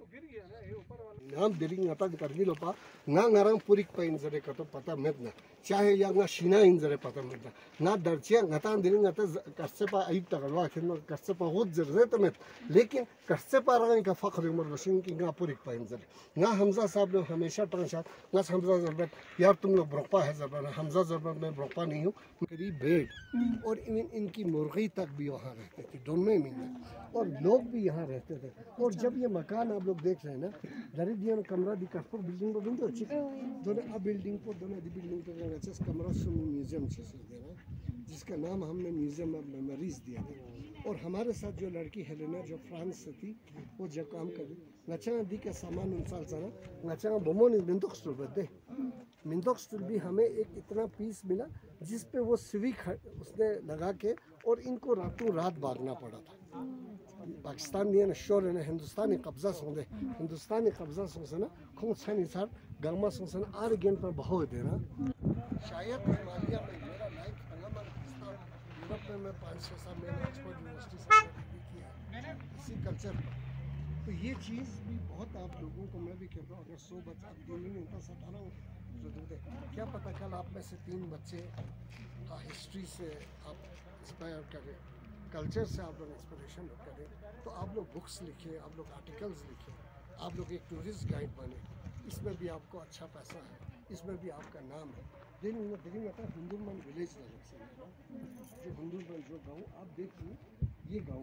Nam diri ngata kargi lopa nga ngarang purik pa inzare kato pata medna chahe ya nga shina inzare pata medna nga darchia ngata diri ngata karse pa ayib tagalwa khidma karse pa hud zirze tamet lekin karse pa rang ka fakhr umar washin ki nga purik pa inzare nga Hamza साहब ने हमेशा transfer nga Hamza जरबत यार तुम लोग ब्रोकपा है जरबत Hamza जरबत में ब्रोकपा नहीं हूँ करीब बेड और इनकी मुर्गी तक भी वहाँ रहते थे दोनों ही मिलना और लोग भी यहाँ रहते थे और जब ये मकान आप लोग देख रहे हैं ना दरिद्र कमरा दिखा पर बिल्डिंग को बिल्डिंग अच्छी दोनों अब बिल्डिंग को दोनों दी बिल्डिंग को अच्छा कमरा सुन म्यूजियम से देना जिसका नाम हमने म्यूजियम ऑफ मेमोरीज दिया था और हमारे साथ जो लड़की हेलेना जो फ्रांस से थी वो जब काम कर रही नचा दी का सामान उनसाल सारा नचा बोमो ने मिंटोक्सटुल बदे मिंटोक्सटुल भी हमें एक इतना पीस मिला जिस पे वो सिविक उसने लगा के और इनको रातों रात भागना पड़ा था पाकिस्तान ने शोर ने हिंदुस्तानी कब्जा सोंदे हिंदुस्तानी कब्जा सोंसना खून छनी सर गरमा सोंसना आर गेन पर बहो देना शायद हिमालय में मेरा लाइफ हंगामा यूरोप में मैं 5-6 साल मैंने ऑक्सफोर्ड यूनिवर्सिटी से किया इसी कल्चर पर तो ये चीज़ भी बहुत आप लोगों को मैं भी कहता हूँ अगर 100 बच्चा 3 मिनट इतना सताना हो क्या पता कल आप में से 3 बच्चे हिस्ट्री से आप इंस्पायर करें कल्चर से आप लोग इंस्पिरेशन करें तो आप लोग बुक्स लिखें आप लोग आर्टिकल्स लिखें आप लोग एक टूरिस्ट गाइड बने इसमें भी आपको अच्छा पैसा है इसमें भी आपका नाम है दिन हिंदुमान विलेज जो हिंदुमान जो गाँव आप देखिए ये गाँव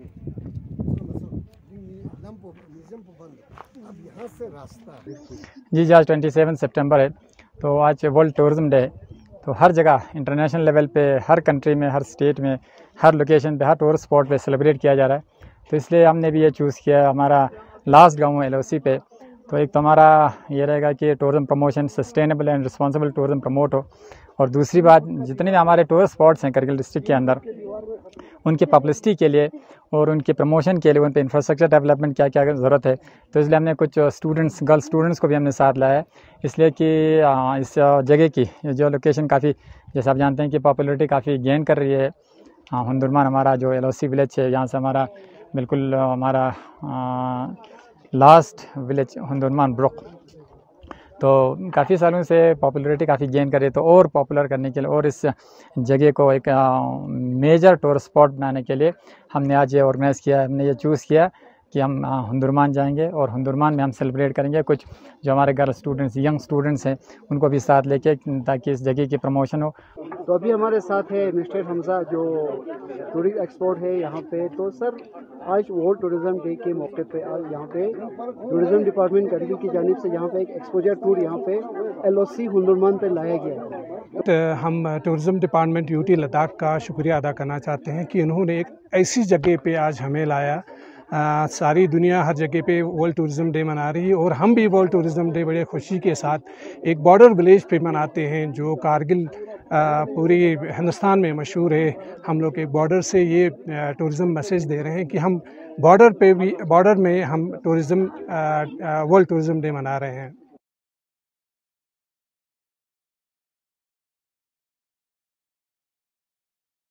म्यूजियम बंद अब यहाँ से रास्ता जी आज 27 सितंबर है तो आज वर्ल्ड टूरिज्म डे तो हर जगह इंटरनेशनल लेवल पे हर कंट्री में हर स्टेट में हर लोकेशन पे हर टूरिस्ट स्पॉट पे सेलिब्रेट किया जा रहा है तो इसलिए हमने भी ये चूज़ किया हमारा लास्ट गाँव LOC पे तो एक तो हमारा ये रहेगा कि tourism promotion sustainable and responsible tourism promote हो और दूसरी बात जितने भी हमारे टूरिस्ट स्पॉट्स हैं करगिल डिस्ट्रिक्ट के अंदर उनकी पब्लिसिटी के लिए और उनके प्रमोशन के लिए उन पर इंफ्रास्ट्रक्चर डेवलपमेंट क्या क्या ज़रूरत है तो इसलिए हमने कुछ स्टूडेंट्स गर्ल्स स्टूडेंट्स को भी हमने साथ लाया है इसलिए कि इस जगह की जो लोकेशन काफ़ी जैसे आप जानते हैं कि पॉपुलरिटी काफ़ी गेन कर रही है हुंदुरमान हमारा जो LOC विलेज है यहाँ से हमारा बिल्कुल हमारा लास्ट विलेज हुंदुरमान ब्रोक तो काफ़ी सालों से पॉपुलरिटी काफ़ी गेन कर रही है तो और पॉपुलर करने के लिए और इस जगह को एक मेजर टूरिस्ट स्पॉट बनाने के लिए हमने आज ये ऑर्गेनाइज़ किया हमने ये चूज़ किया कि हम हुंदुरमान जाएंगे और हुंदुरमान में हम सेलिब्रेट करेंगे कुछ जो हमारे गर्ल स्टूडेंट्स यंग स्टूडेंट्स हैं उनको भी साथ लेके ताकि इस जगह की प्रमोशन हो। तो अभी हमारे साथ है मिस्टर हमजा जो टूरिस्ट एक्सपर्ट है यहाँ पे। तो सर आज वर्ल्ड टूरिज्म डे के मौके पे आज यहाँ पे टूरिज्म डिपार्टमेंट करगिल की जानिब से यहाँ पे एक एक्सपोजर टूर यहाँ पे LOC हुंदुरमान पे लाया गया है। तो हम टूरिज्म डिपार्टमेंट UT लद्दाख का शुक्रिया अदा करना चाहते हैं कि उन्होंने एक ऐसी जगह पे आज हमें लाया। सारी दुनिया हर जगह पे वर्ल्ड टूरिज्म डे मना रही है और हम भी वर्ल्ड टूरिज्म डे बड़े खुशी के साथ एक बॉर्डर विलेज पे मनाते हैं जो कारगिल पूरी हिंदुस्तान में मशहूर है। हम लोग एक बॉर्डर से ये टूरिज्म मैसेज दे रहे हैं कि हम बॉर्डर पे भी बॉर्डर में हम टूरिज्म वर्ल्ड टूरिज्म डे मना रहे हैं।